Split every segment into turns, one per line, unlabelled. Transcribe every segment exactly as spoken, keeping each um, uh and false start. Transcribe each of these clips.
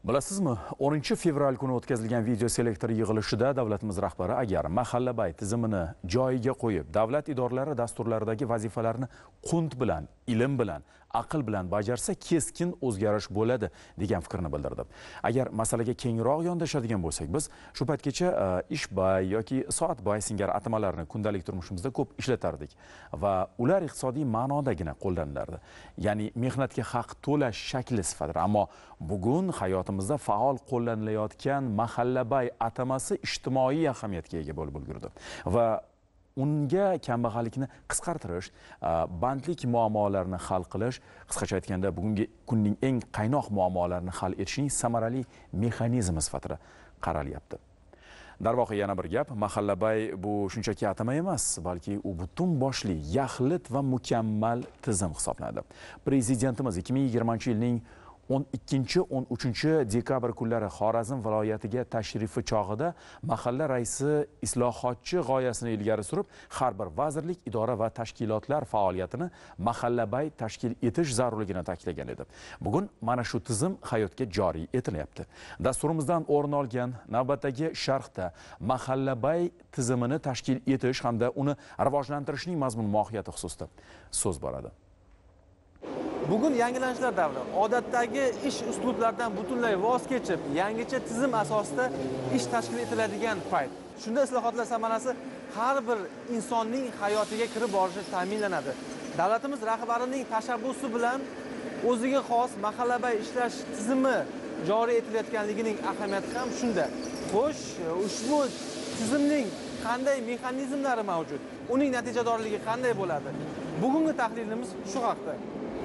Bilasizmi, o'ninchi fevral kuni o'tkazilgan video selektor yig'ilishida davlatimiz rahbari agar mahallabay tizimini joyiga qo'yib, davlat idoralari dasturlaridagi vazifalarni qunt bilan, ilm bilan, aql bilan bajarsa keskin o'zgarish bo'ladi degan fikrni bildirdi. Agar masalaga kengroq yondashadigan bo'lsak, biz shu paytgacha ish bay yoki soat bay singari atamalarni kundalik turmushimizda ko'p ishlatardik va ular iqtisodiy ma'nodagina qo'llanilardi. Ya'ni mehnatga haq to'lash shakli sifatida, ammo bugun hayotimizda faol qo'llanilayotgan mahallabay atamasi ijtimoiy ahamiyatga ega bo'lib ulgurdi va unga kambag'allikni qisqartirish, bandlik muammolarini hal qilish, qisqacha aytganda bugungi kunning eng qaynoq muammolarini hal etishning samarali mexanizmi sifatida qaralyapti. Darvoqe yana bir gap, mahallabay bu shunchaki atama emas, balki u butun boshli, yaxlit va mukammal tizim hisoblanadi. Prezidentimiz ikki ming yigirmanchi yilning o'n ikkinchi o'n uchinchi dekabr kunlari Xorazm viloyatiga tashrifi chog'ida mahalla raisi islohotchi g'oyasini ilgari surib, har bir vazirlik, idora va tashkilotlar faoliyatini mahallabay tashkil etish zarurligini ta'kidlagan edi. Bugun mana shu tizim hayotga joriy etilyapti. Dasturimizdan o'rin olgan navbatdagi sharhda mahallabay tizimini tashkil etish hamda uni rivojlantirishning mazmun mohiyati xususida so'z boradi.
Bugun yangilanishlar davri. Odatdagi ish uslublaridan butunlay voz kechib, yangicha tizim asosida ish tashkil etiladigan payt. Shunda islohotlar samarasi har bir insonning hayotiga kirib borishi ta'minlanadi. Davlatimiz rahbarining tashabbusi bilan o'ziga xos mahallabay ishlash tizimi joriy etilayotganligining ahamiyati ham shunda. Xo'sh, ushbu tizimning qanday mexanizmlari mavjud? Uning natijadorligi qanday bo'ladi? Bugungi tahlilimiz shu haqda.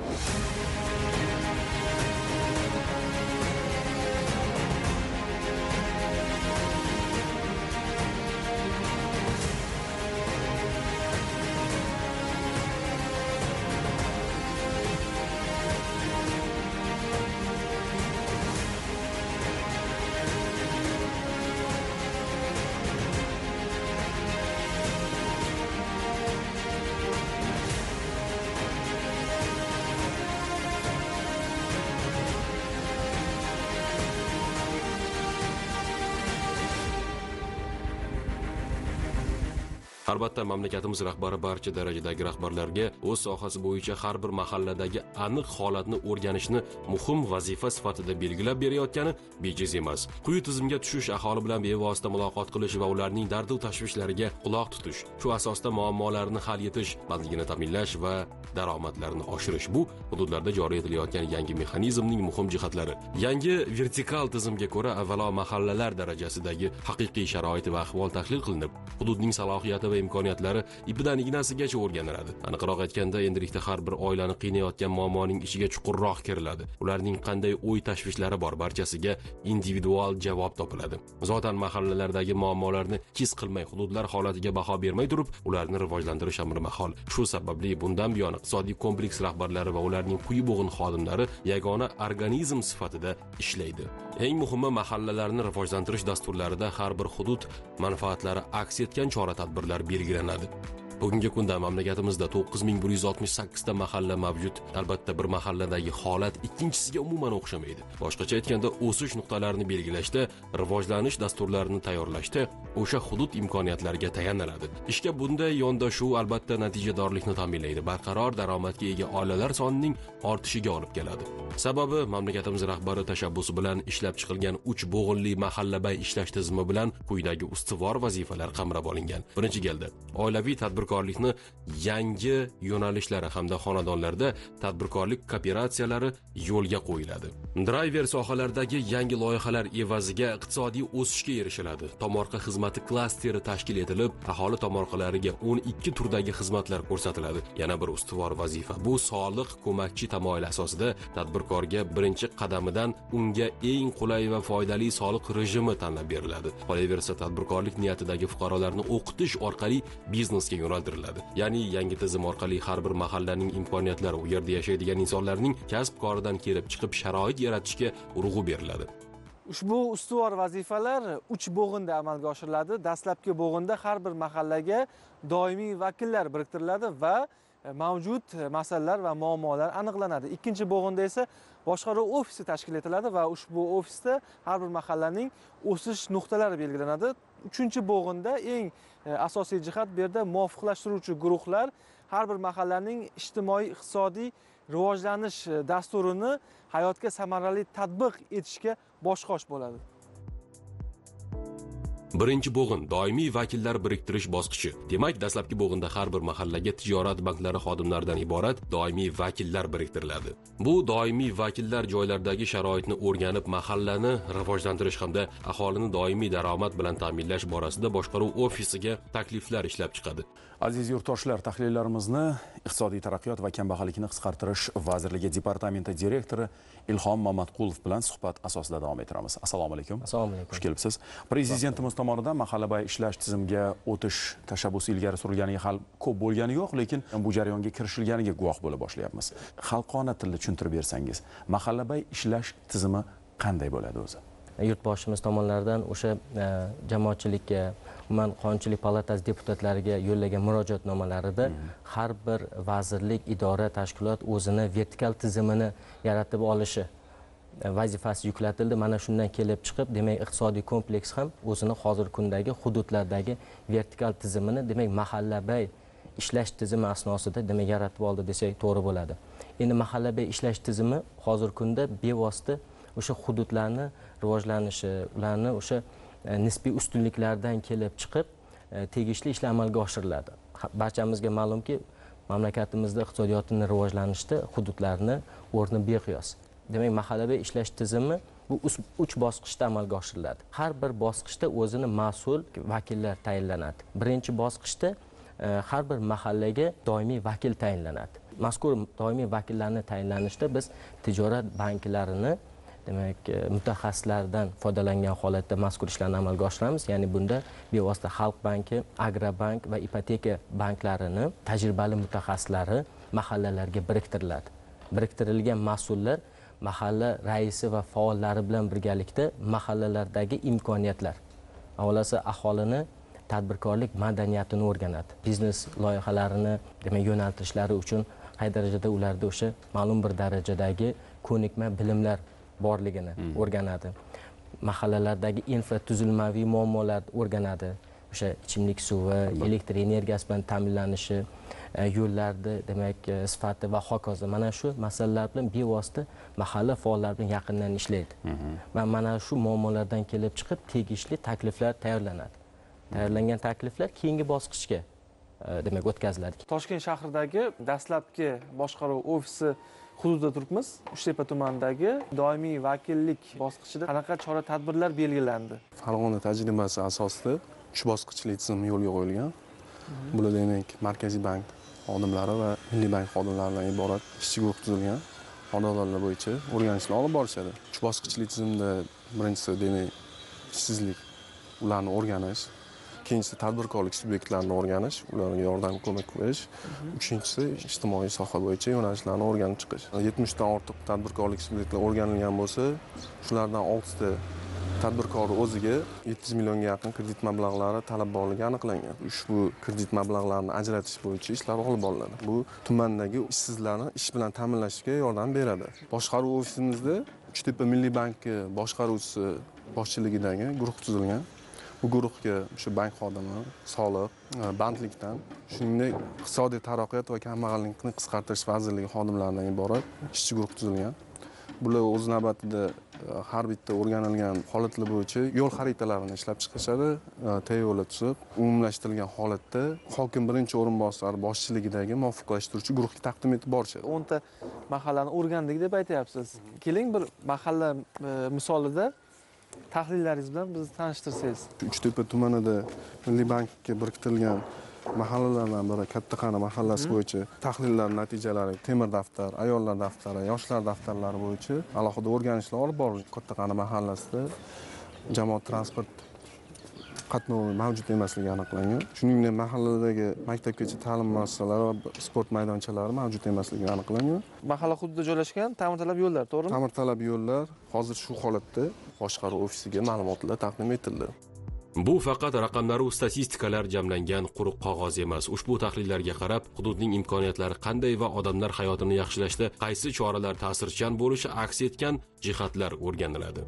Albatta, mamlakatimiz rahbari barcha darajadagi rahbarlarga o'z sohasi bo'yicha har bir mahalladagi aniq holatni o'rganishni muhim vazifa sifatida belgilab berayotgani bejiz emas. Quyi tizimga tushish, aholi bilan bevosita muloqot qilish va ularning dardu tashvishlariga quloq tutish, shu asosda muammolarini hal etish, bandligini ta'minlash va daromadlarini oshirish bu hududlarda joriy etilayotgan yangi mexanizmning muhim jihatlari. Yangi vertikal tizimga ko'ra avvalo mahallalar darajasidagi haqiqiy sharoit va ahvol tahlil qilinib, hududning salohiyati va imkoniyatlari ipidan ignasigacha o'rganiladi. Aniqroq aytganda, endilikda har bir oilani qiynayotgan muammoning ichiga chuqurroq kiriladi. Ularning qanday o'y tashvishlari bor, barchasiga individual javob topiladi. Zotan mahallalardagi muammolarni his qilmay, hududlar holatiga baho bermay turib, ularni rivojlantirish amri mahol. Shu sababli bundan buyon iqtisodiy kompleks rahbarlari va ularning quyi bo'g'in xodimlari yagona organizm sifatida ishlaydi. Eng muhimi, mahallalarni rivojlantirish dasturlarida har bir hudud manfaatlari aks etgan chora-tadbirlar belgilanadi. Bugungi kunda mamlakatimizda to'qqiz ming bir yuz oltmish sakkiz ta mahalla mavjud. Albatta, bir mahalladagi holat ikkinchisiga umuman o'xshamaydi. Boshqacha aytganda, o'sish nuqtalarini belgilashda, rivojlanish dasturlarini tayyorlashda o'sha hudud imkoniyatlariga tayaniladi. Ishga bunday yondashuv albatta natijadorlikni ta'minlaydi, barqaror daromadga ega oilalar sonining ortishiga olib keladi. Sababi, mamlakatimiz rahbari tashabbusi bilan ishlab chiqilgan uch bo'g'inli mahallabay ishlash tizimi bilan quyidagi ustuvor vazifalar qamrab olingan. Birinchi galda, oilaviy tadbirkorlikni yangi yo'nalishlari hamda xonadonlarda tadbirkorlik kooperatsiyalari yo'lga qo'yiladi. Driver sohalardagi yangi loyihalar evaziga iqtisodiy o'sishga erishiladi. Tomorqa xizmati klasteri tashkil etilib, aholi tomorqalariga o'n ikki turdagi xizmatlar ko'rsatiladi. Yana bir ustuvor vazifa bu soliq ko'makchi tamoyil asosida tadbirkorga birinchi qadamidan unga eng qulay va foydali soliq rejimi tanlab beriladi. Qolaversa, tadbirkorlik niyatidagi fuqarolarni o'qitish orqali biznesga yo'naltiriladi. Ya'ni yangi tizim orqali har bir mahallaning imkoniyatlari, u yerda yashaydigan insonlarning kasb-koridan kelib chiqib sharoit yaratishga urg'u beriladi.
Ushbu ustuvor vazifalar uch bo'g'inda amalga oshiriladi. Dastlabki bo'g'inda har bir mahallaga doimiy vakillar biriktiriladi va mavjud masalalar va muammolar aniqlanadi. Ikkinchi bo'g'inda esa boshqaruv ofisi tashkil etiladi va ushbu ofisda har bir mahallaning o'sish nuqtalari belgilanadi. Uchinchi bo'g'inda eng asosiy jihat bu yerda muvofiqlashtiruvchi guruhlar har bir mahallaning ijtimoiy iqtisodiy rivojlanish dasturini hayotga samarali tatbiq etishga bosh-qosh bo'ladi.
Birinchi bo'g'in doimiy vakillar biriktirish bosqichi. Demak, dastlabki bo'g'inda har bir mahallaga tijorat banklari xodimlaridan iborat doimiy vakillar biriktiriladi. Bu doimiy vakillar joylardagi sharoitni o'rganib, mahallani rivojlantirish hamda aholini doimiy daromad bilan ta'minlash borasida boshqaruv ofisiga takliflar ishlab chiqadi.
Aziz yurtdoshlar, tahlillarimizni Iqtisodiy taraqqiyot va kambag'allikni qisqartirish vazirligi departamenti direktori Ilhom Mamatqulov bilan suhbat asosida davom ettiramiz. Assalomu alaykum.
Assalomu alaykum.
Xush kelibsiz. Prezidentimiz tomonidan mahallabay ishlash tizimiga o'tish tashabbusi ilgari surilganiga hali ko'p bo'lgani yo'q, lekin bu jarayonga kirishilganiga guvoh bo'la boshlayapmiz. Xalqona tilda tushuntirib bersangiz, mahallabay ishlash tizimi qanday bo'ladi o'zi?
Yurtboshimiz tomonidan o'sha jamoatchilikka, umuman Qonunchilik palatasi deputatlariga yo'llagan murojaatnomalarida har bir vazirlik, idora, tashkilot o'zini vertikal tizimini yaratib olishi vazifasi yuklatildi. Mana shundan kelib chiqib, demak, iqtisodiy kompleks ham o'zini hozirgi kundagi hududlardagi vertikal tizimini, demak, mahallabay ishlash tizimi asnosida, demak, yaratib oldi desak to'g'ri bo'ladi. Endi mahallabay ishlash tizimi hozirgi kunda bevosita o'sha hududlarni rivojlanishi, ularni o'sha nisbiy ustunliklardan kelib chiqib tegishli ishlar amalga oshiriladi. Barchamizga ma'lumki, mamlakatimizda iqtisodiyotni rivojlanishda hududlarni o'rni beqiyos. Demak, mahallabay ishlash tizimi bu uch bosqichda amalga oshiriladi. Har bir bosqichda o'zini mas'ul vakillar tayinlanadi. Birinchi bosqichda har bir mahallaga doimiy vakil tayinlanadi. Mazkur doimiy vakillarni tayinlanishda biz tijorat banklarini, demak, mutaxassislardan foydalangan holatda mazkur ishlarni amalga oshiramiz. Ya'ni bunda bevosita Xalq banki, Agrobank va ipoteka banklarini tajribali mutaxassislari mahallalarga biriktiriladi. Biriktirilgan mas'ullar mahalla raisi va faollari bilan birgalikda mahallalardagi imkoniyatlar, avvalasi aholini tadbirkorlik madaniyatini o'rganadi. Biznes loyihalarini, demak, yo'naltirishlari uchun qay darajada ularda o'sha ma'lum bir darajadagi ko'nikma bilimlar borligini o'rganadi. Mahallalardagi infratuzilmaviy muammolarni o'rganadi. O'sha ichimlik suvi, elektr energiyasi bilan ta'minlanishi, yo'llarni, demak, sifati va hokazo. Mana shu masalalar bilan bevosita mahalla faollari bilan yaqindan ishlaydi. Va mana shu muammolardan kelib chiqib tegishli takliflar tayyorlanadi. Tayyorlangan takliflar keyingi bosqichga, demak, o'tkaziladi.
Toshkent shahridagi dastlabki boshqaruv ofisi hududida turibmiz. Uchtepa tumanidagi doimiy vakillik bosqichida qanaqa chora-tadbirlar belgilandi?
Farg'ona tajribasi asosida uch bosqichli tizim yo'lga qo'yilgan. Bular demak Markaziy bank xodimlari va Milliy bank xodimlaridan iborat ishchi guruh tuzilgan. Xodimlar bo'yicha o'rganishlar olib borishadi. uch bosqichli tizimda birinchisi demak ishsizlik, ularni o'rganish, ikkinchisi tadbirkorlik subyektlarini o'rganish, ularga yordam ko'mak berish, uchinchisi ijtimoiy soha bo'yicha yo'nalishlarni o'rganib chiqish. yetmishdan ortiq tadbirkorlik subyektlari o'rganilgan bo'lsa, shulardan oltita tadbirkor o'ziga yetti yuz millionga yaqin kredit mablag'lari talab borligi aniqlangan. Ushbu kredit mablag'larini ajratish bo'yicha ishlar olib boriladi. Bu tumandagi ishsizlarni ish bilan ta'minlashga yordam beradi. Boshqaruv ofisimizda Uchtepa Milliy banki boshqaruvchisi boshchiligidagi guruh tuzilgan. Bu guruhga o'sha bank xodimi, soliq, bandlikdan, shuningdek iqtisodiy taraqqiyot va kambag'allikni qisqartirish vazirligi xodimlaridan iborat ishchi guruh tuzilgan. Bular o'z navbatida har bitta o'rganilgan holatlar bo'yicha yo'l xaritalarini ishlab chiqishadi, T yo'li tuzib, umumlashtirilgan holatda hokim birinchi o'rinbosari boshchiligidagi muvofiqlashtiruvchi guruhga taqdim etib borishadi.
o'nta mahallani o'rgandik deb aytyapsiz. Keling bir mahalla misolida tahlillaringiz bilan bizni tanishtirsangiz.
Uchtepa tumanida Milliy bankka biriktirilgan mahallalardan biri Kattaqani mahallasi bo'yicha tahlillar natijalari, temir daftar, ayollar daftari, yoshlar daftarlari bo'yicha alohida o'rganishlar olib borilgan. Kattaqani mahallasida jamoat transport qatnovi mavjud emasligi aniqlangan. Shuningdek, mahalladagi maktabgacha ta'lim muassasalari va sport maydonchalari mavjud emasligi aniqlangan.
Mahalla hududida joylashgan ta'mirtalab yo'llar, to'g'rimi?
Ta'mirtalab yo'llar hozir shu holatda boshqaruv ofisiga ma'lumotlar taqdim etildi.
Bu faqat raqamlar va statistikalar jamlangan quruq qog'oz emas. Ushbu tahlillarga qarab, hududning imkoniyatlari qanday va odamlar hayotini yaxshilashda qaysi choralar ta'sirchan bo'lishi aks etgan jihatlar o'rganiladi.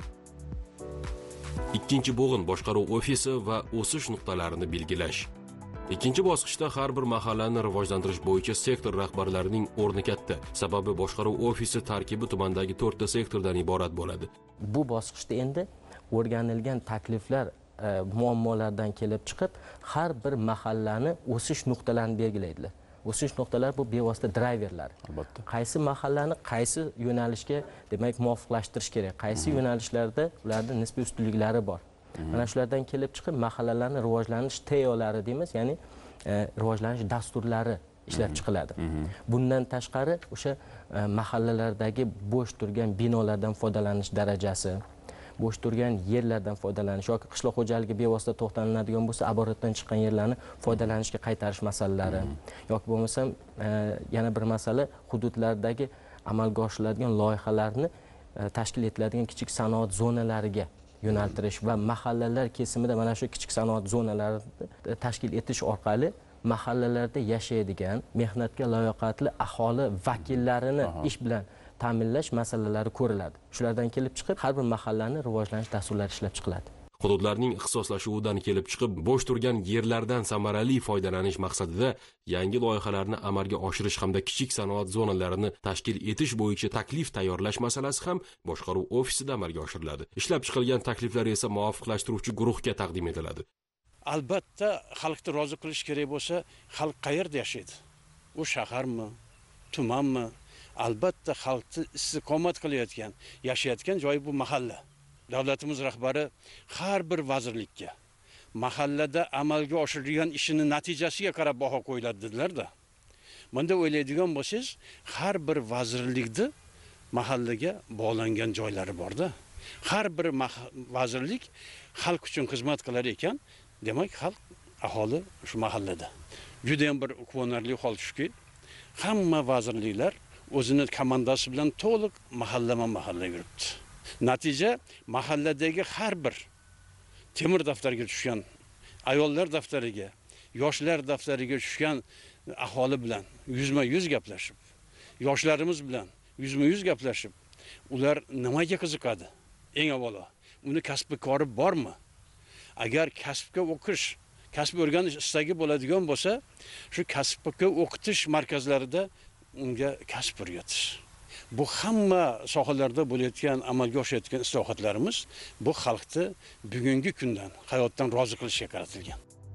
Ikkinchi bo'g'in boshqaruv ofisi va o'sish nuqtalarini belgilash. Ikkinchi bosqichda har bir mahallani rivojlantirish bo'yicha sektor rahbarlarining o'rni katta. Sababi boshqaruv ofisi tarkibi tumandagi to'rtta sektordan iborat bo'ladi.
Bu bosqichda endi o'rganilgan takliflar muammolardan kelib chiqib, har bir mahallani o'sish nuqtalarini belgilaydilar. O'sish nuqtalari bu bevosita driverlar.
Albatta.
Qaysi mahallani qaysi yo'nalishga, demak, muvofiqlashtirish kerak, qaysi yo'nalishlarda ularning nisbiy ustunliklari bor. Mana shulardan kelib chiqib mahallalarning rivojlanish teyolari deymiz, ya'ni rivojlanish dasturlari ishlab chiqiladi. Bundan tashqari o'sha mahallalardagi bo'sh turgan binolardan foydalanish darajasi, bo'sh turgan yerlardan foydalanish yoki qishloq xo'jaligi bevosita to'xtalinadigan bo'lsa, aborotdan chiqqan yerlarni foydalanishga qaytarish masalalari yoki bo'lmasa yana bir masala hududlardagi amalga oshiriladigan loyihalarni tashkil etiladigan kichik sanoat zonalariga yo'naltirish va mahallalar kesimida mana shu kichik sanoat zonalarini tashkil etish orqali mahallalarda yashaydigan mehnatga layoqatli aholi vakillarini ish bilan ta'minlash masalalari ko'riladi. Shulardan kelib chiqib har bir mahallani rivojlanish dasturlari ishlab chiqiladi.
Hududlarning ixtisoslashuvidan kelib chiqib, bo'sh turgan yerlardan samarali foydalanish maqsadida yangi loyihalarni amalga oshirish hamda kichik sanoat zonalarini tashkil etish bo'yicha taklif tayyorlash masalasi ham boshqaruv ofisida amalga oshiriladi. Ishlab chiqilgan takliflar esa muvofiqlashtiruvchi guruhga taqdim etiladi.
Albatta, xalqni rozi qilish kerak bo'lsa, xalq qayerda yashaydi? U shaharmi, tumanmi? Albatta, xalqni istiqomat qilayotgan, yashayotgan joyi bu mahalla. Davlatimiz rahbari har bir vazirlikka mahallada amalga oshirilgan ishini natijasiga qarab baho qo'yiladi dedilar-da. Bunda o'ylaydigan bo'lsangiz, har bir vazirlikda mahallaga bog'langan joylari bor-da. Har bir vazirlik xalq uchun xizmat qilar ekan, demak xalq aholi shu mahallada. Juda ham bir quvonarli hol shuki, hamma vazirliklar o'zini komandasi bilan to'liq mahallama-mahalla yuribdi. Natija mahalladagi har bir temir daftarga tushgan, ayollar daftariga, yoshlar daftariga tushgan aholi bilan yuzma-yuz gaplashib, yoshlarimiz bilan yuzma-yuz gaplashib, ular nimaga qiziqadi? Eng avvalo, uni kasbi kori bormi? Agar kasbga o'qish, kasb o'rganish istagi bo'ladigan bo'lsa, shu kasbga o'qitish markazlarida unga kasb o'rgatish. Bu hamma sohalarda bo'layotgan, amalga oshayotgan islohotlarimiz bu xalqni bugungi kundan, hayotdan rozi qilishga qaratilgan.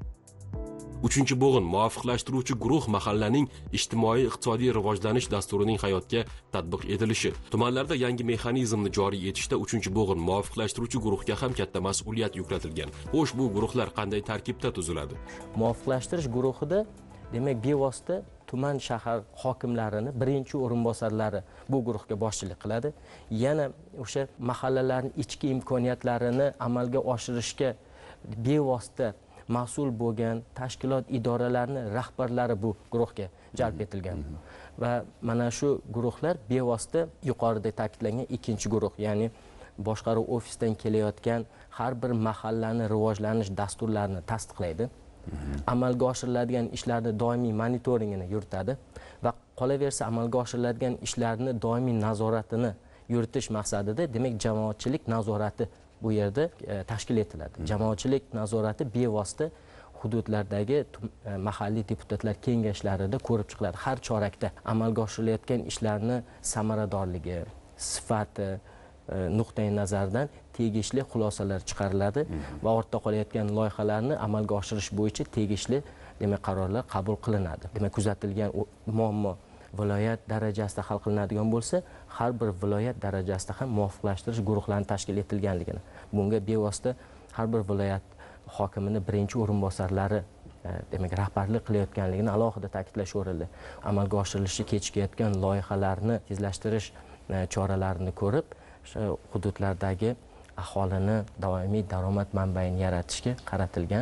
Uchinchi bo'g'in muvofiqlashtiruvchi guruh mahallaning ijtimoiy-iqtisodiy rivojlanish dasturining hayotga tatbiq etilishi. Tumanlarda yangi mexanizmni joriy etishda uchinchi bo'g'in muvofiqlashtiruvchi guruhga ham katta mas'uliyat yuklatilgan. Xo'sh, bu guruhlar qanday tarkibda tuziladi?
Muvofiqlashtirish guruhida demak bevosita tuman shahar hokimlarini birinchi o'rinbosarlari bu guruhga boshchilik qiladi. Yana o'sha mahallalarning ichki imkoniyatlarini amalga oshirishga bevosita mas'ul bo'lgan tashkilot idoralarining rahbarlari bu guruhga jalb etilgan. Va mana shu guruhlar bevosita yuqorida ta'kidlangan ikkinchi guruh, ya'ni boshqaruv ofisidan kelayotgan har bir mahallani rivojlanish dasturlarini tasdiqlaydi. Amalga oshiriladigan ishlarni doimiy monitoringini yuritadi va qolaversa amalga oshiriladigan ishlarni doimiy nazoratini yuritish maqsadida demak jamoatchilik nazorati bu yerda e, tashkil etiladi. Jamoatchilik nazorati bevosita hududlardagi mahalliy deputatlar kengashlarida ko'rib chiqiladi. Har chorakda amalga oshirilayotgan ishlarni samaradorligi, sifati nuqtai nazardan tegishli xulosalar chiqariladi va ortda qolayotgan loyihalarni amalga oshirish bo'yicha tegishli demak qarorlar qabul qilinadi. Demak kuzatilgan muammo viloyat darajasida hal qilinadigan bo'lsa, har bir viloyat darajasida ham muvofiqlashtirish guruhlari tashkil etilganligini, bunga bevosita har bir viloyat hokimining birinchi o'rinbosarlari demak rahbarlik qilayotganligini alohida ta'kidlash o'rinli. Amalga oshirilishi kechikayotgan loyihalarni tezlashtirish choralarini ko'rib, o'sha hududlardagi aholini doimiy daromad manbaini yaratishga qaratilgan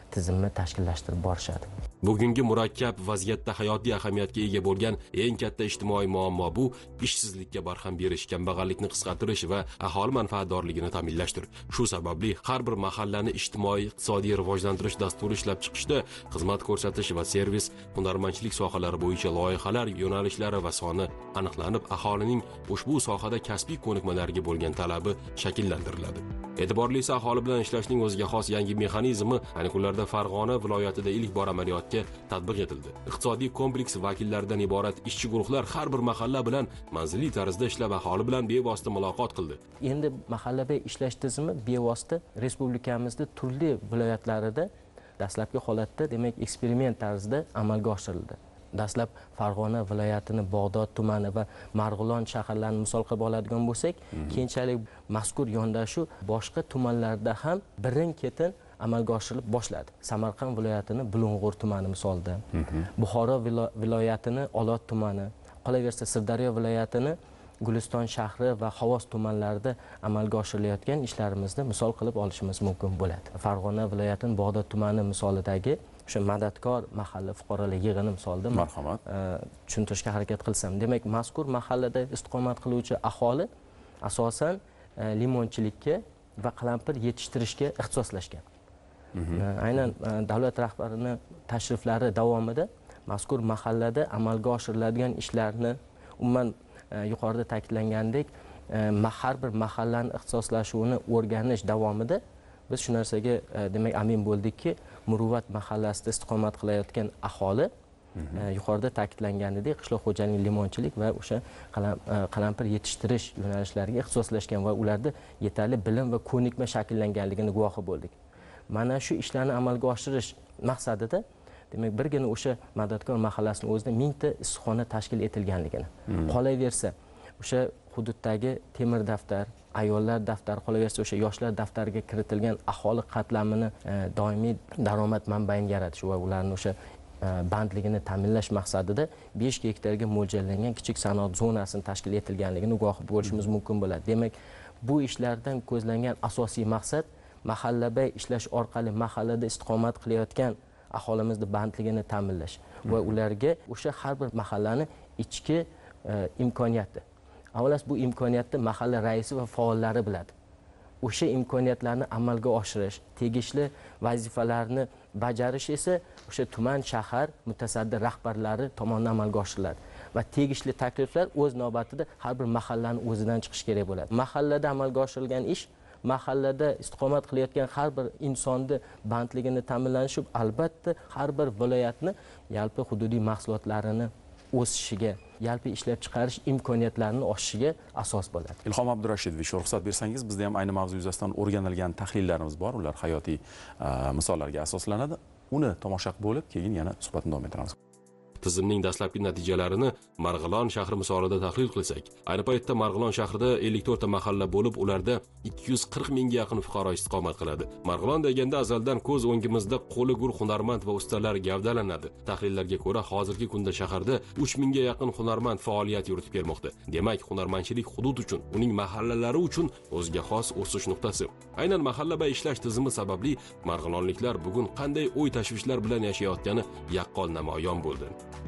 tizimni tashkillashtirib borishadi.
Bugungi murakkab vaziyatda hayotiy ahamiyatga ega bo'lgan eng katta ijtimoiy muammo bu ishsizlikka barham berish, kambag'allikni qisqartirish va aholi manfaatdorligini ta'minlashdir. Shu sababli har bir mahallani ijtimoiy iqtisodiy rivojlantirish dasturi ishlab chiqishda xizmat ko'rsatish va servis, hunarmandchilik sohalari bo'yicha loyihalar yo'nalishlari va soni aniqlanib, aholining ushbu sohada kasbiy ko'nikmalarga bo'lgan talabi shakllantiriladi. E'tiborlisi, aholi bilan ishlashning o'ziga xos yangi mexanizmi ayni kunlarda Farg'ona viloyatida ilk bor amaliyotga tatbiq etildi. Iqtisodiy kompleks vakillaridan iborat ishchi guruhlar har bir mahalla bilan manziliy tarzda ishlab, aholi bilan bevosita muloqot qildi.
Endi mahallaviy ishlash tizimi bevosita respublikamizda turli viloyatlarida dastlabki holatda, demak, eksperiment tarzida amalga oshirildi. Dastlab Farg'ona viloyatini Bog'dod tumani va Marg'ilon shaharlarini misol qilib oladigan bo'lsak, keyinchalik mazkur yondashuv boshqa tumanlarda ham birin-ketin amalga oshirilib boshladi. Samarqand viloyatini Bulung'ur tumani misolda, Buxoro viloyatini Olot tumani, qolaversa Sirdaryo viloyatini Guliston shahri va Xovos tumanlarida amalga oshirilayotgan ishlarimizni misol qilib olishimiz mumkin bo'ladi. Farg'ona viloyatining Bog'dod tumani misolidagi o'sha madadkor mahalla fuqarolar yig'ini misolida
marhamat
tushuntirishga harakat qilsam, demak, mazkur mahallada istiqomat qiluvchi aholi asosan limonchilikka va qalampir yetishtirishga ixtisoslashgan. Aynan davlat rahbarining tashriflari davomida mazkur mahallada amalga oshiriladigan ishlarni umuman yuqorida ta'kidlangandek har bir mahallani ixtisoslashuvini o'rganish davomida biz shu narsaga demak amin bo'ldikki, Muruvvat mahallasida istiqomat qilayotgan aholi yuqorida ta'kidlanganidek qishloq xo'jaligi, limonchilik va o'sha qalampir yetishtirish yo'nalishlariga ixtisoslashgan va ularda yetarli bilim va ko'nikma shakllanganligini guvohi bo'ldik. Mana shu ishlarni amalga oshirish maqsadida demak birgina o'sha madadkor mahallasining o'zida mingta issiqxona tashkil etilganligini, qolaversa o'sha hududdagi temir daftar, ayollar daftari, qolaversa o'sha yoshlar daftariga kiritilgan aholi qatlamini doimiy daromad manbaini yaratish va ularni o'sha bandligini ta'minlash maqsadida besh gektarga mo'ljallangan kichik sanoat zonasini tashkil etilganligini guvohi bo'lishimiz mumkin bo'ladi. Demak, bu ishlardan ko'zlangan asosiy maqsad mahallabay ishlash orqali mahallada istiqomat qilayotgan aholimizni bandligini ta'minlash va ularga o'sha har bir mahallani ichki imkoniyati, avvalas bu imkoniyatni mahalla raisi va faollari biladi. O'sha imkoniyatlarni amalga oshirish, tegishli vazifalarni bajarish esa o'sha tuman, shahar mutasaddi rahbarlari tomonidan amalga oshiriladi va tegishli takliflar o'z navbatida har bir mahallani o'zidan chiqish kerak bo'ladi. Mahallada amalga oshirilgan ish mahallada istiqomat qilayotgan har bir insonni bandligini ta'minlanishi albatta har bir viloyatni yalpi hududiy mahsulotlarini o'sishiga, yalpi ishlab chiqarish imkoniyatlarini oshishiga asos bo'ladi.
Ilhom Abdurashidovich, ruxsat bersangiz, bizda ham ayni mavzu yuzasidan o'rganilgan tahlillarimiz bor, ular hayotiy misollarga asoslanadi. Uni tomosha qilib bo'lib, keyin yana suhbatni davom ettiramiz.
Tizimning dastlabki natijalarini Marg'ilon shahri misolida tahlil qilsak, ayni paytda Marg'ilon shahrida ellik to'rt ta mahalla bo'lib, ularda ikki yuz qirq mingga yaqin fuqaro istiqomat qiladi. Marg'ilon deganda azaldan ko'z o'ngimizda qo'li gur hunarmand va ustalar gavdalanadi. Tahlillarga ko'ra, hozirgi kunda shaharda uch mingga yaqin hunarmand faoliyat yuritib kelmoqda. Demak, hunarmandchilik hudud uchun, uning mahallalari uchun o'ziga xos o'sish nuqtasi. Aynan mahallabay ishlash tizimi sababli marg'ilonliklar bugun qanday o'y tashvishlar bilan yashayotgani yaqqol namoyon bo'ldi.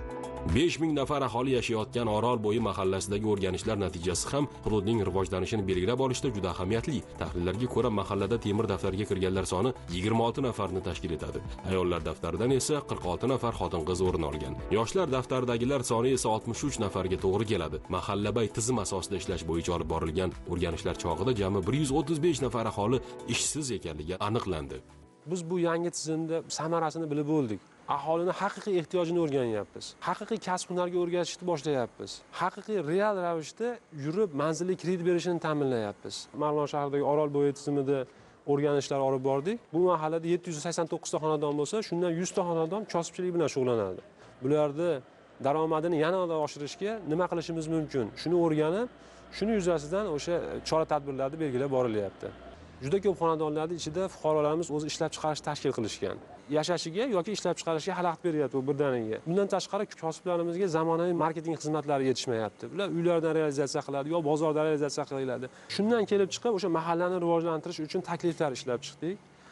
besh ming nafar aholi yashayotgan Orol bo'yi mahallasidagi o'rganishlar natijasi ham hududning rivojlanishini belgilab olishda juda ahamiyatli. Tahlillarga ko'ra, mahallada temir daftarga kirganlar soni yigirma olti nafarni tashkil etadi. Ayollar daftaridan esa qirq olti nafar xotin-qiz o'rin olgan. Yoshlar daftaridagilar soni esa oltmish uch nafarga to'g'ri keladi. Mahallabay tizim asosida ishlash bo'yicha olib borilgan o'rganishlar chog'ida jami bir yuz o'ttiz besh nafar aholi ishsiz ekanligi aniqlandi.
Biz bu yangi tizimda samarasini bilib bo'ldik. Aholini haqiqiy ehtiyojini o'rganyapmiz. Haqiqiy kasb hunarga o'rgatishni boshlayapmiz. Haqiqiy real ravishda yurib manzilli kredit berishini ta'minlayapmiz. Marg'ilon shahridagi Orol bo'yi tizimida o'rganishlar olib bordik. Bu mahallada yetti yuz sakson to'qqiz ta xonadon bo'lsa, shundan yuz ta xonadon kasbchilik bilan shug'ullanadi. Bularni daromadini yanada oshirishga nima qilishimiz mumkin? Shuni o'rganib, shuni yuzasidan o'sha chora-tadbirlarni belgilab borilyapti. Juda ko'p xonadonlarning ichida fuqarolarimiz o'zi ishlab chiqarish tashkil qilishgan. Yashashiga yoki ishlab chiqarishga xalaqit beryapti bu birdaniga. Bundan tashqari kasblarimizga zamonaviy marketing xizmatlari yetishmayapti. Ular uylardan realizatsiya qiladi yo bozorda realizatsiya qiladi. Shundan kelib chiqib o'sha mahallani rivojlantirish uchun takliflar ishlab chiqdik.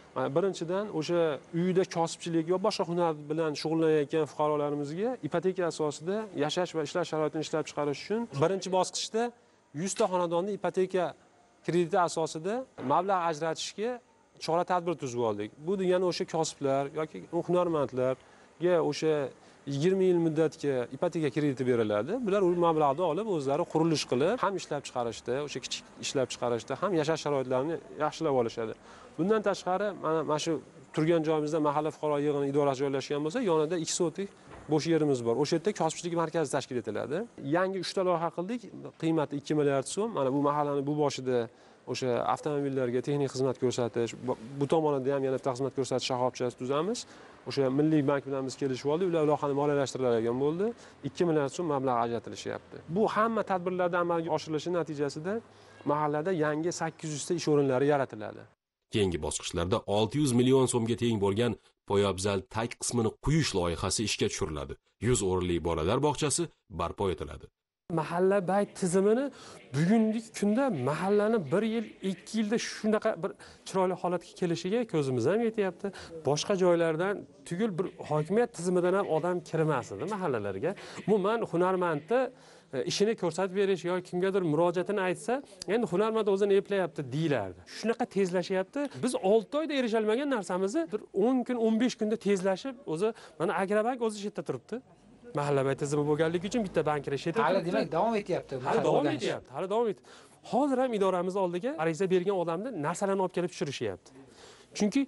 Birinchidan o'sha uyida kasbchilik yo boshqa hunar bilan shug'ullanayotgan fuqarolarimizga ipoteka asosida yashash va ishlash sharoitini ishlab chiqarish uchun birinchi bosqichda yuzta xonadonni ipoteka krediti asosida mablag' ajratishga chora-tadbir tuzib oldik. Bu degani o'sha kasblar yoki hunarmandlarga o'sha yigirma yil muddatga ipoteka krediti beriladi. Bular u mablag'ni olib o'zlari qurilish qilib, ham ishlab chiqarishda, o'sha kichik ishlab chiqarishda, ham yashash sharoitlarini yaxshilab olishadi. Bundan tashqari, mana mana shu turgan joyimizda mahalla fuqaro yig'ini idorasi joylashgan bo'lsa, yonida ikki sotik bo'sh yerimiz bor. O'sha yerda kasbchilik markazi tashkil etiladi. Yangi uchta loyiha qildik. Qiymati ikki milliard so'm. Mana bu mahallani bu boshida o'sha avtomobillarga texnik xizmat ko'rsatish, bu tomonida ham yana bitta xizmat ko'rsatish shoxobchasi tuzamiz. O'sha Milliy bank bilan biz kelishib oldik, ular loyihani moliyalashtiriladigan bo'ldi. ikki milliard so'm mablag' ajratilishyapti. Bu hamma tadbirlarda amalga oshirilishi natijasida mahallada yangi sakkiz yuz ta ish o'rinlari yaratiladi.
Keyingi bosqichlarda olti yuz million so'mga teng bo'lgan poyabzal tag qismini quyish loyihasi ishga tushiriladi. yuz o'rinli bolalar bog'chasi barpo etiladi.
Mahalla bayt tizimini bugungi kunda mahallani bir yil, ikki yilda shunaqa bir chiroyli holatga kelishiga ko'zimiz ham yetyapti. Boshqa joylardan tugul bir hokimiyat tizimidan ham odam kirmas edi mahallalarga. Umuman hunarmandni ishini ko'rsatib berish yoki kimgadir murojaatini aytsa, endi hunarmand o'zini eplayapti deyilardi. Shunaqa tezlashyapti. Biz olti oyda erisha olmagan narsamizni bir o'n kun, o'n besh kunda tezlashib, o'zi mana Agrobank o'zi shu yerda turibdi. Mahalla bayt tizimi bo'lganligi uchun bitta bankira shu yerda
hali demak davom etyapti.
Hali davom etyapti. Hali davom etyapti. Hozir ham idoramiz oldiga ariza bergan odamni narsalarni olib kelib tushirishyapti. Chunki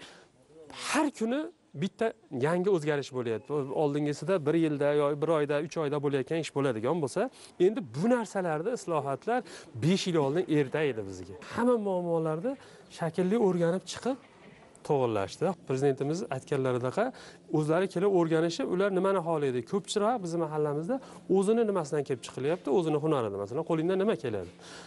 har kuni bitta yangi o'zgarish bo'lyapti. Oldingisida bir yilda yoki bir oyda, uch oyda bo'layotgan ish bo'ladigan bo'lsa, endi bu narsalarda islohotlar besh yil oldin erta edi bizga. Hamma muammolarni shaklli o'rganib chiqib to'g'irlashdi. Prezidentimiz aytganlaridek o'zlari kelib o'rganishib, ular nimani xohlaydi? Ko'pchiroq bizning mahallamizda o'zini nimasidan kelib chiqilyapti, o'zini hunarida. Masalan, qo'lingdan nima keladi?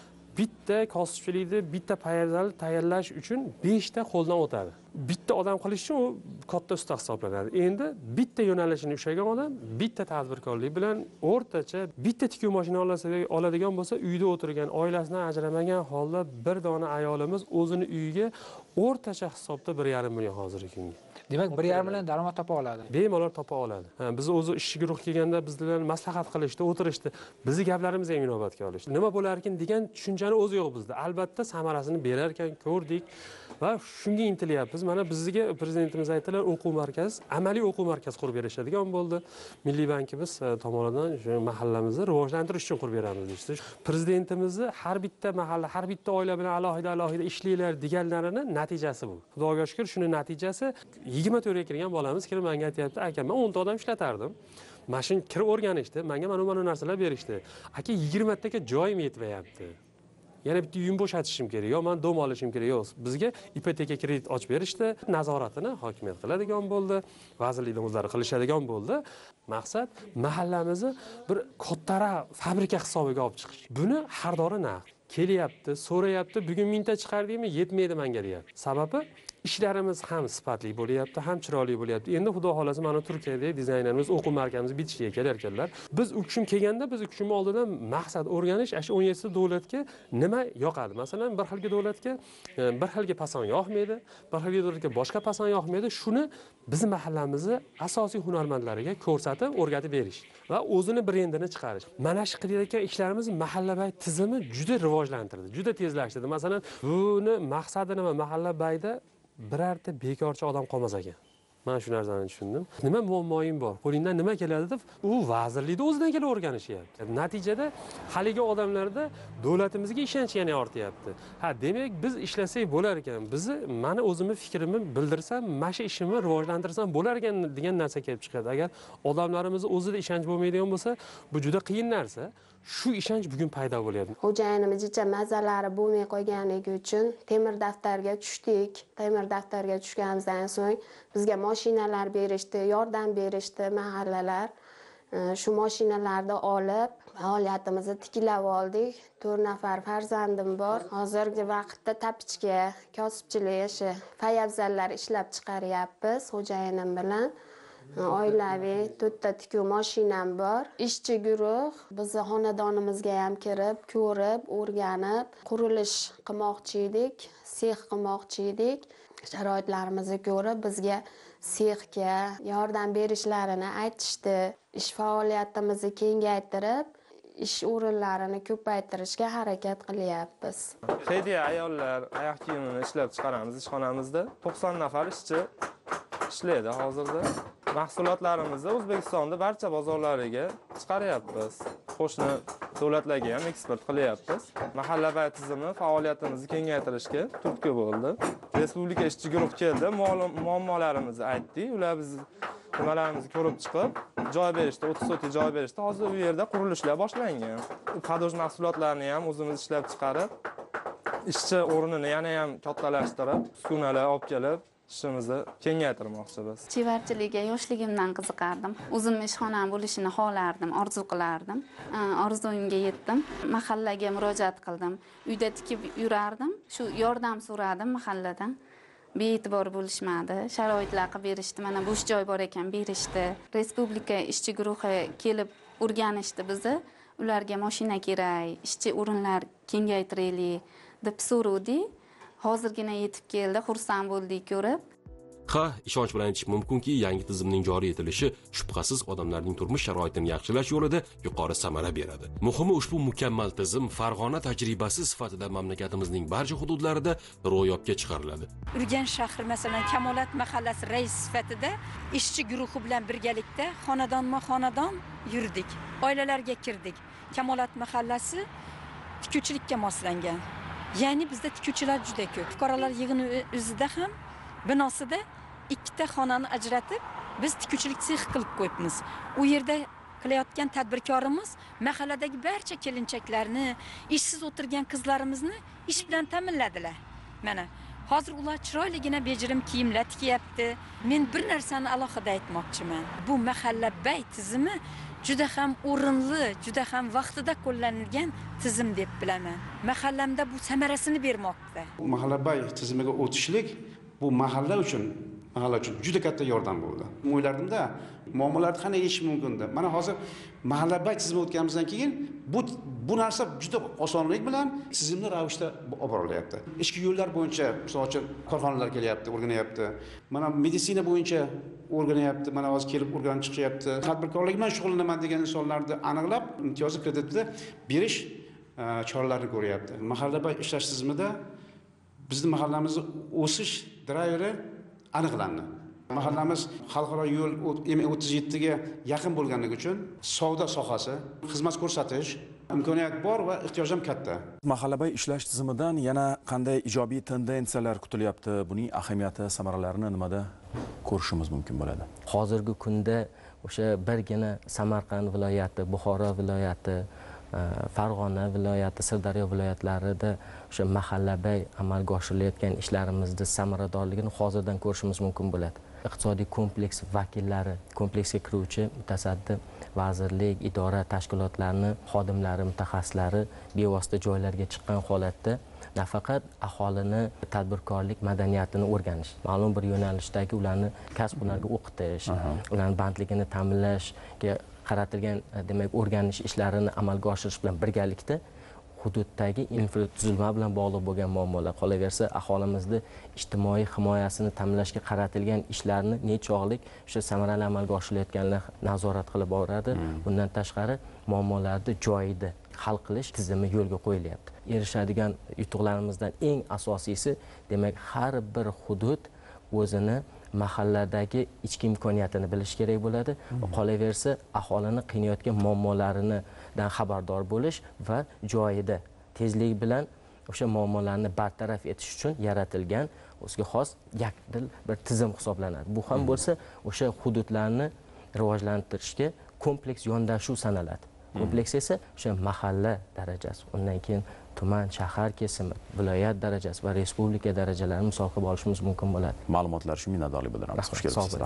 Bitta kasbchilikni, bitta poyabzalni tayyorlash uchun besh ta qo'ldan o'tadi. Bitta odam qilish uchun u katta usta hisoblanadi. Endi bitta yo'nalishini ushlagan odam bitta tadbirkorlik bilan o'rtacha bitta tikuv mashina oladigan bo'lsa, uyda o'tirgan, oilasidan ajramagan holda bir dona ayolimiz o'zini uyiga o'rtacha hisobda bir yarim million hozirgi kunga.
Demak, bir yarim million daromad topa oladi.
Bemalol topa oladi. Biz o'zi ishchi guruh kelganda biz bilan maslahat qilishdi, o'tirishdi. Bizni gaplarimizni ham inobatga olishdi. Nima bo'lar ekan degan tushunchani o'zi yo'q bizda. Albatta samarasini berar ekan ko'rdik va shunga intilyapmiz. Mana bizga prezidentimiz aytdilar, o'quv markazi, amaliy o'quv markazi qurib berishadigan bo'ldi. Milliy bankimiz tomonidan shu mahallamizni rivojlantirish uchun qurib beramiz deydi. Prezidentimizni har bitta mahalla, har bitta oila bilan alohida-alohida ishlanglar deganlarini natijasi bu. Xudoga shukr, shuni natijasi yigirma to'rtga kirgan bolamiz kelib menga aytayapti, aka, men o'n ta odam ishlatardim. Mana shuni kirib o'rganishdi, menga mana mana narsalar berishdi. Aka, yigirma taga joyim yetmayapti. Yana bitta uyim bo'shatishim kerak, yo men dom olishim kerak. Yo'q, bizga ipoteka kredit ochib berishdi, nazoratini hokimiyat qiladigan bo'ldi, vazirlikdan o'zlari qilishadigan bo'ldi. Maqsad mahallamizni bir kattaroq fabrika hisobiga olib chiqish. Buni har dori naqd kelyapti, so'rayapti, bugun mingta chiqardingmi, yetmaydi menga deyapti. Sababi ishlarimiz ham sifatli bo'lyapti, ham chiroyli bo'lyapti. Endi xudo xolasa mana Turkiyada dizaynerimiz o'quv markazimiz bitishiga kelar ekanlar. Biz u kishim kelganda biz u kishim oldidan maqsad o'rganish, shu o'n yetti davlatga nima yoqadi. Masalan, bir xilga davlatga bir xilga pason yoqmaydi, bir xilga davlatga boshqa pason yoqmaydi. Shuni biz mahallamizni asosiy hunarmandlariga ko'rsatib, o'rgatib berish va o'zini brendini chiqarish. Mana shu qilayotgan ishlarimiz mahalla bayt tizimi juda rivojlantirdi, juda tezlashtirdi. Masalan, buni maqsadi nima? Mahalla bayda birorta bekorchi odam qolmas ekan. Men shu narsani tushundim. Nima muammoyim bor? Qo'lingdan nima keladi deb u vazirlikda o'zidan kelib o'rganishyapti. Natijada haligi odamlarda davlatimizga ishonch yana ortyapti. Ha, demak biz ishlasak bo'lar ekan. Bizni meni o'zimni fikrimni bildirsam, mana shu ishimni rivojlantirsam bo'lar ekan degan narsa kelib chiqadi. Agar odamlarimiz o'zida ishonch bo'lmaydigan bo'lsa, bu juda qiyin narsa. Shu ishonch bugun paydo bo'lyapti.
Xo'jayinimizcha mazalari bo'lmay qo'yganligi uchun temir daftarga tushdik. Temir daftarga tushganimizdan so'ng bizga mashinalar berishdi, yordam berishdi mahallalar. Shu mashinalarni olib, faoliyatimizni tiklab oldik. to'rt nafar farzandim bor. Hozirgi vaqtda tapichka, kasbchilik ishi, poyabzallar ishlab chiqaryapmiz xo'jayinim bilan. oilaviy to'rtta tikuv mashinam bor. Ishchi guruh bizni xonadonimizga ham kirib, ko'rib, o'rganib, qurilish qilmoqchi edik, sex qilmoqchi edik. Sharoitlarimizni ko'rib, bizga sexga yordam berishlarini aytishdi. Ish faoliyatimizni kengaytirib, ish o'rinlarini ko'paytirishga harakat qilyapmiz.
Xeydiya ayollar oyoq kiyimini ishlab chiqaramiz ishxonamizda. to'qson nafar ishchi ishlaydi hozirda. Mahsulotlarimizni O'zbekistonda barcha bozorlariga chiqaryapmiz. Qo'shni davlatlarga ham eksport qilyapmiz. Mahallabay tizimi faoliyatimizni kengaytirishga turtki bo'ldi. Respublika ishchi guruh keldi, muammolarimizni aytdik. Ular biz nimalarimizni ko'rib chiqib, joy berishdi, o'ttiz sotik joy berishdi. Hozir u yerda qurilishlar boshlangan. Padoj mahsulotlarini ham o'zimiz ishlab chiqarib, ishchi o'rnini yana ham kattalashtirib, uskunalar olib kelib ishimizni kengaytirmoqchimiz.
Chevarchilikka yoshligimdan qiziqardim. O'zim ishxonam bo'lishini xohlardim, orzu qilardim. Orzuyimga yetdim. Mahallaga murojaat qildim. Uyda tikib yurardim. Shu yordam so'radim mahalladan. Bee'tibor bo'lishmadi. Sharoitlar qilib berishdi. Mana bo'sh joy bor ekan, berishdi. Respublika ishchi guruhi kelib o'rganishdi bizni. Ularga mashina kerak, ishchi o'rinlar kengaytiraylik deb so'ruvdi. Hozirgina yetib keldi, xursand bo'ldik ko'rib.
Ha, ishonch bilan aytish mumkinki, yangi tizimning joriy etilishi shubhasiz odamlarning turmush sharoitini yaxshilash yo'lida yuqori samara beradi. Muhimi, ushbu mukammal tizim Farg'ona tajribasi sifatida mamlakatimizning barcha hududlarida ro'yobga chiqariladi.
Urganch shahri masalan Kamolat mahallasi rais sifatida ishchi guruhi bilan birgalikda xonadonma-xonadon yurdik. Oilalarga kirdik. Kamolat mahallasi tikuvchilikka moslangan. Ya'ni bizda tikuvchilar juda ko'p. Fuqarolar yig'ini o'zida ham binosida ikkita xonani ajratib, biz tikuvchilik sex qilib qo'yibmiz. U yerda qilayotgan tadbirkorimiz mahalladagi barcha kelinchaklarni, ishsiz o'tirgan qizlarimizni ish bilan ta'minladilar. Mana hozir ular chiroyligina bejirim kiyimlar tikyapti. Men bir narsani alohida aytmoqchiman. Bu mahallabay tizimi juda ham o'rinli, juda ham vaqtida qo'llanilgan tizim deb bilaman. Mahallamda bu samarasini bermoqda.
Mahallabay tizimiga o'tishlik bu mahalla uchun, mahalla uchun juda katta yordam bo'ldi. O'ylardimda, muammolarni qanday yechish mumkin deb. Mana hozir mahallabay tizimi o'tganimizdan keyin bu bu narsa juda osonlik bilan tizimli ravishda olib borilyapti. Ichki yo'llar bo'yicha, misol uchun korxonalar kelyapti, o'rganyapti. Mana meditsina bo'yicha o'rganyapti. Mana hozir kelib o'rganib chiqyapti. Tadbirkorlik bilan shug'ullanaman degan insonlarni aniqlab, imtiyozli kreditni berish choralarini ko'ryapti. Mahallabay ishlash tizimida bizning mahallamizni o'sish drayveri aniqlandi. Mahallamiz xalqaro yo'l M o'ttiz yetti ga yaqin bo'lganligi uchun savdo sohasi, xizmat ko'rsatish imkoniyat bor va ehtiyoj ham katta.
Mahallabay ishlash tizimidan yana qanday ijobiy tendensiyalar kutilyapti? Buning ahamiyati, samaralarini nimada ko'rishimiz mumkin bo'ladi?
Hozirgi kunda o'sha birgina Samarqand viloyati, Buxoro viloyati, Farg'ona viloyati, Sirdaryo viloyatlarida o'sha mahallabay amalga oshirilayotgan ishlarimizning samaradorligini hozirdan ko'rishimiz mumkin bo'ladi. Iqtisodiy kompleks vakillari, kompleksga kiruvchi mutasaddi vazirlik, idora, tashkilotlarni xodimlari, mutaxassislari bevosita joylarga chiqqan holatda nafaqat aholini tadbirkorlik madaniyatini o'rganish, ma'lum bir yo'nalishdagi ularni kasb hunarga o'qitish, ularning bandligini ta'minlashga qaratilgan demak o'rganish ishlarini amalga oshirish bilan birgalikda hududdagi infratuzilma bilan bog'liq bo'lgan muammolar, qolaversa aholimizni ijtimoiy himoyasini ta'minlashga qaratilgan ishlarni nechog'lik o'sha samarali amalga oshirilayotganini nazorat qilib boradi. Bundan tashqari muammolarni joyida hal qilish tizimi yo'lga qo'yilyapti. Erishadigan yutuqlarimizdan eng asosiysi demak har bir hudud o'zini mahalladagi ichki imkoniyatini bilish kerak bo'ladi. Qolaversa aholini qiynayotgan muammolaridan xabardor bo'lish va joyida tezlik bilan o'sha muammolarni bartaraf etish uchun yaratilgan o'ziga xos yakdil bir tizim hisoblanadi. Bu ham bo'lsa o'sha hududlarni rivojlantirishga kompleks yondashuv sanaladi. Kompleks esa o'sha mahalla darajasi, undan keyin tuman, shahar kesimi, viloyat darajasi va respublika darajalarini misol qilib olishimiz mumkin bo'ladi.
Ma'lumotlar uchun minnatdorlik bildiramiz. Xush kelibsiz. Rahmat.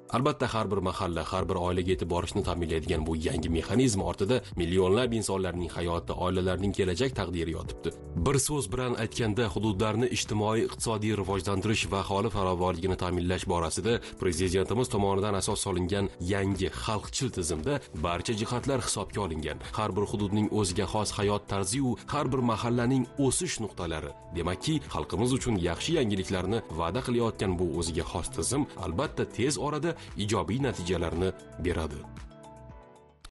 Albatta har bir mahalla, har bir oilaga yetib borishni ta'minlaydigan bu yangi mexanizm ortida millionlab insonlarning hayoti, oilalarning kelajak taqdiri yotibdi. Bir so'z bilan aytganda, hududlarni ijtimoiy iqtisodiy rivojlantirish va aholi farovonligini ta'minlash borasida prezidentimiz tomonidan asos solingan yangi xalqchil tizimda barcha jihatlar hisobga olingan. Har bir hududning o'ziga xos hayot tarzi u har bir mahallaning o'sish nuqtalari. Demakki, xalqimiz uchun yaxshi yangiliklarni va'da qilayotgan bu o'ziga xos tizim albatta tez orada ijobiy natijalarni beradi.